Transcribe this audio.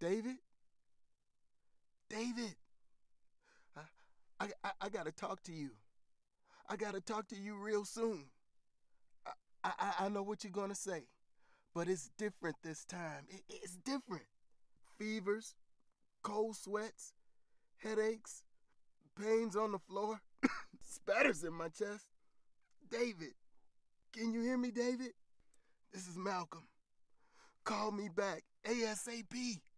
David? David, I gotta talk to you. I gotta talk to you real soon. I know what you're gonna say, but it's different this time. It's different. Fevers, cold sweats, headaches, pains on the floor, spatters in my chest. David, can you hear me, David? This is Malcolm. Call me back ASAP.